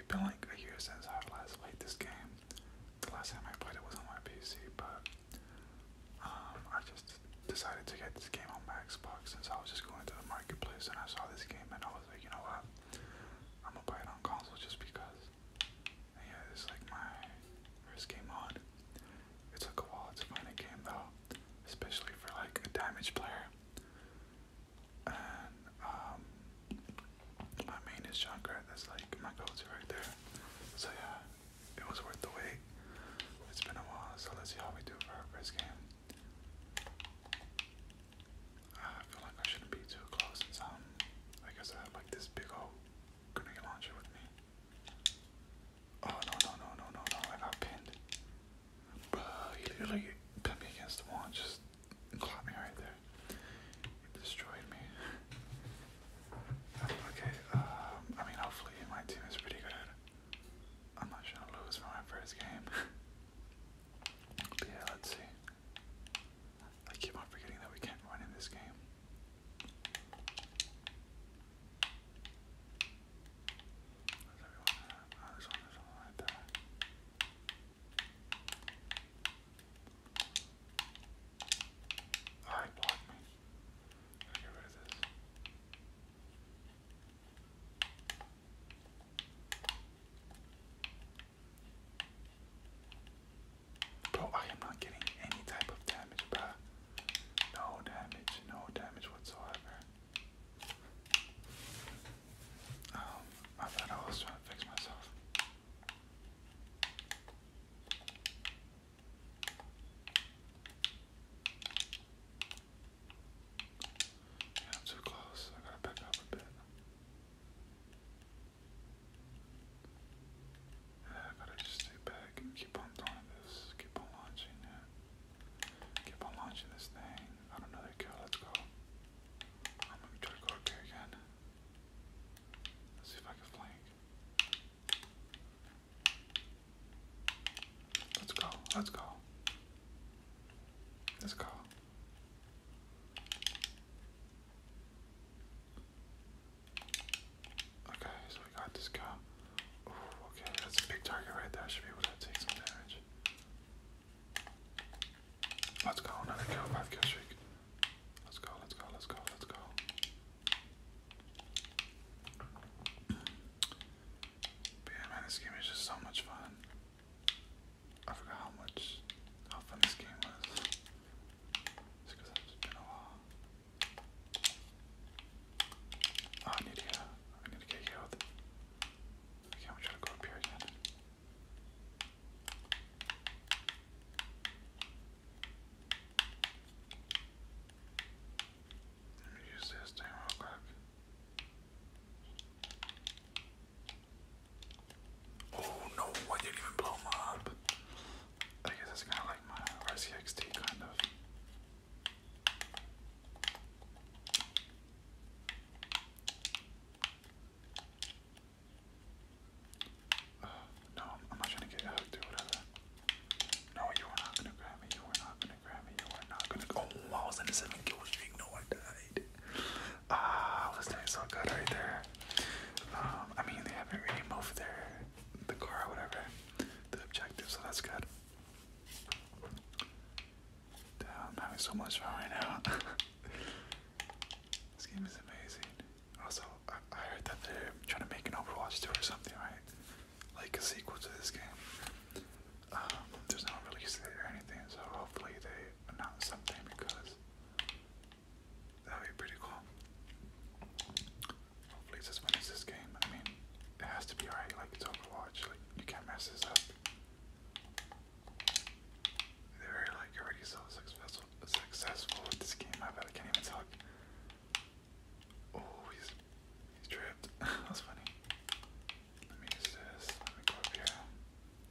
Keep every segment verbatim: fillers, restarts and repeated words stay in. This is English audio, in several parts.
been like a year since I last played this game. The last time I played it was on my P C, but um, I just decided to get this game on my Xbox since I was just going to the marketplace and I saw this game and I was like, you know what, I'm gonna buy it on console just because. And yeah, it's like my first game on. It took a while to find a game though, especially for like a damage player. And um, my main is Junkrat. That's like my go-to right there. So yeah, it was worth the wait. It's been a while, so let's see how we do for our first game. I feel like I shouldn't be too close since um, I guess I have like this big old grenade launcher with me. Oh no no no no no no! I got pinned. Bruh, he literally pinned me against the wall and just caught me right there. He destroyed me. Okay, um, I mean hopefully my team is pretty good. I'm not trying to lose for my first game. But yeah, let's see. I keep on forgetting that we can't run in this game. Where's everyone at? Oh, there's one, there's one right there. Oh, he blocked me. Gotta get rid of this. Bro, I am not getting any type of damage, bruh. No damage, no damage whatsoever. Um, I thought I was trying to fix myself. Yeah, I'm too close. I gotta back up a bit. Yeah, I gotta just stay back and keep on doing this. Keep on launching it. Keep on launching this thing. Got another kill. Let's go. I'm gonna try to go up here again. Let's see if I can flank. Let's go. Let's go. Let's go. Okay, so we got this guy. Ooh, okay, that's a big target right there. I should be able to take some damage. Let's go. Another kill. Five kill streak. Let's go. Let's go. Let's go. Let's go. But yeah, man, this game is just so much fun. I forgot how much, how fun this game was. It's because it's been a while. Oh, I need to get, I need to get healed. Okay, I'm trying to go up here again. Let me use this thing real quick. Oh no, I didn't even blow him up. I guess that's kind of like my R C X T kind of. Uh, no, I'm not trying to get hooked or whatever. No, you were not gonna grab me. You were not gonna grab me. You were not gonna. Oh, I was in a seven kill streak. No, I died. Ah, I was doing so good right there. Um, I mean, they haven't really moved their the car or whatever, the objective, so that's good. Damn, I'm having so much fun right now. This game is amazing. Also, I, I heard that they're trying to make an Overwatch two or something, right? Like a sequel to this game. Um, there's no release date or anything, so hopefully they announce something because that would be pretty cool. Hopefully it's as fun as this game. I mean, it has to be right, like it's Overwatch, like you can't mess this up. They're like already so successful successful with this game. I bet I can't even talk. Oh, he's he's tripped. That's funny. Let me use this. Let me go up here.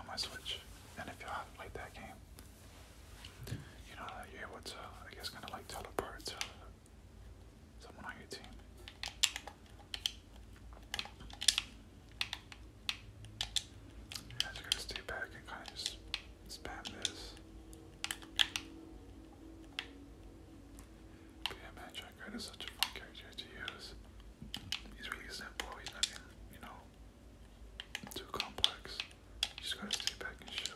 on my Switch. And if you haven't played that game, you know that you're able to, I guess, kind of like teleport to someone on your team. You guys are gonna stay back and kind of just spam this. But yeah, man, Junkrat is such a fun character to use. He's really simple. He's nothing, you know, too complex. You just gotta stay back and shoot.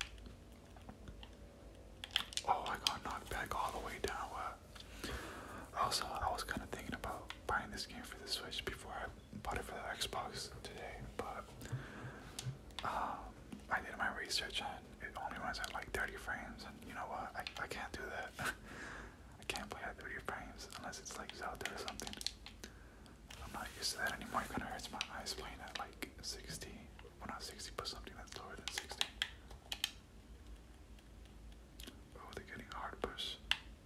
Oh, I got knocked back all the way down. What? Also, I was kind of thinking about buying this game for the Switch before I bought it for the Xbox today, but um, I did my research and it only runs at like thirty frames, and you know what? I, I can't do that. I can't play at thirty frames unless it's like Zelda or something. I'm not used to that anymore. It kind of hurts my eyes playing at like sixty. Well, not sixty, but something that's lower than sixty. Oh, they're getting hard push.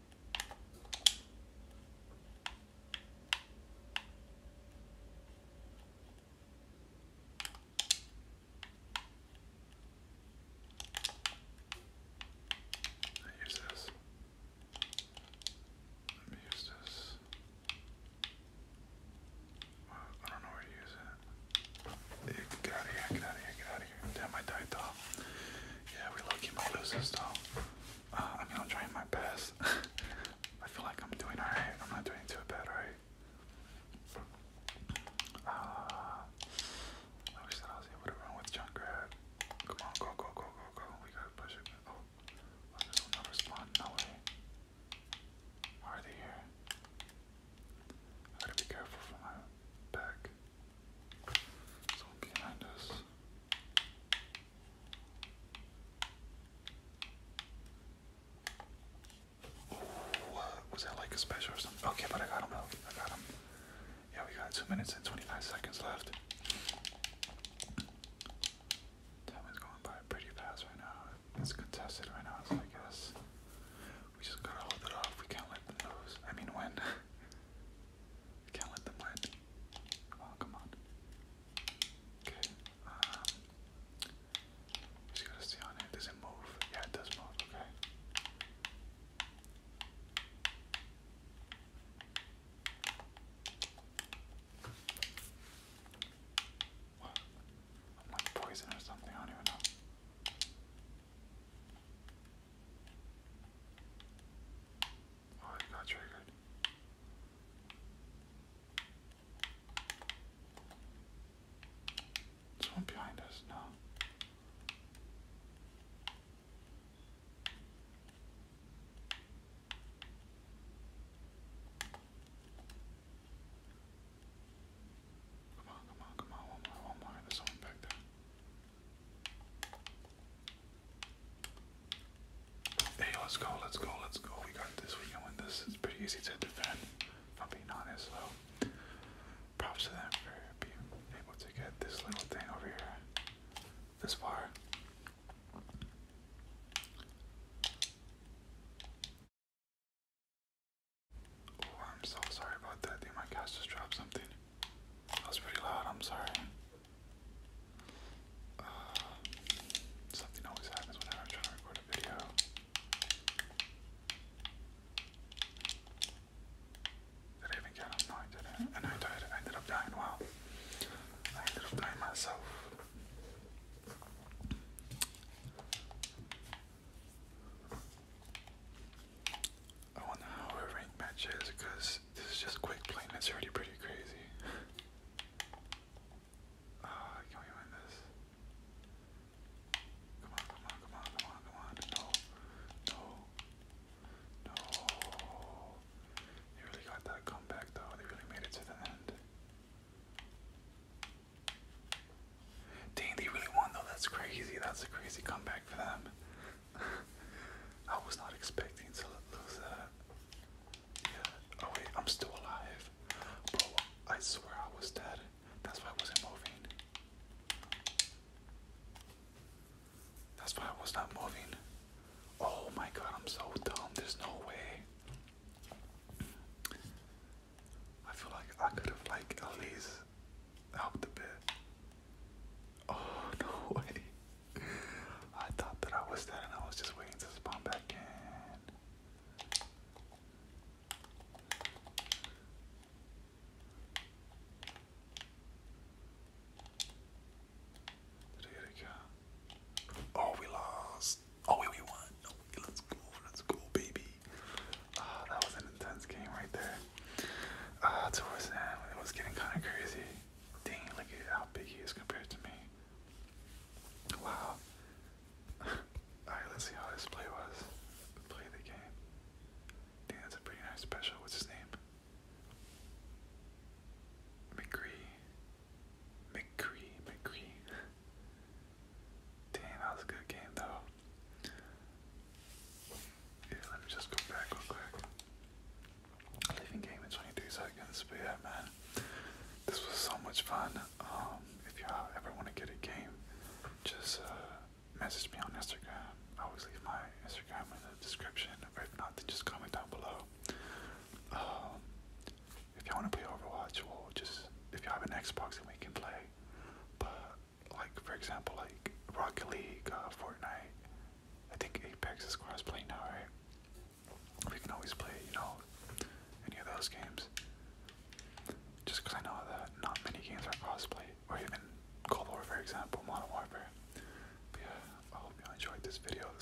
Let me use this. Let me use this. Well, I don't know where to use it. Hey, get out of here, get out of here, get out of here. Damn, I died though. Yeah, we low-key might lose this though. Uh, I mean, I'm trying my best. I feel like I'm doing alright. I'm not doing too bad, right? Uh, I wish that I was able to run with Junkrat. Come on, go, go, go, go, go. We gotta push it. Oh, oh this will not respond. No way. Why are they here? I gotta be careful for my back. Someone behind us. What? Was that like a special or something? Okay, but I got him though. I got him. Yeah, we got two minutes and twenty-five seconds left. Time is going by pretty fast right now. It's contested right now, so I guess we just gotta hold it off. We can't let them lose. I mean, win. We can't let them win. Come on, come on. Okay. Um, just gotta stay on it. Does it move? Yeah, it does move. Okay. What? I'm like poison or something. I don't even know. Oh, it got triggered. Someone behind us? No. Come on, come on, come on. One more, one more. There's someone back there. Hey, let's go, let's go, let's go. We got this. We can win this. It's pretty easy to defend, if I'm being honest. So, props to them for being able to get this little thing over here this far. Oh, I'm so sorry about that. I think my cat just dropped something. That was pretty loud. I'm sorry. Uh, something always happens whenever I'm trying to record a video. Did I even get him? No, I didn't. And I died. I ended up dying. Wow. I ended up dying myself. I wonder how our rank match is, because this is just quick play and it's already pretty crazy. Uh, can we win this? Come on, come on, come on, come on, come on. No, no, no. They really got that comeback though. They really made it to the end. Dang, they really won though. That's crazy. That's a crazy comeback for them. I was not expecting to lose that. Yeah. Oh wait, I'm still alive. Bro, I swear I was dead. That's why I wasn't moving. That's why I was not moving. Oh my god, I'm so dumb. There's no way. I feel like I could have like at least helped a bit. Oh, no way. fun. Um, if you ever want to get a game, just uh, message me on Instagram. I always leave my Instagram in the description, or if not, then just comment down below. Um, if you want to play Overwatch, well, just if you have an Xbox, then we can play. But like for example, like Rocket League, uh, Fortnite, I think Apex is cross-play now, right? We can always play, you know, any of those games. Just because I know that not many games are crossplay, or even Cold War, for example, Modern Warfare. But yeah, I hope you enjoyed this video.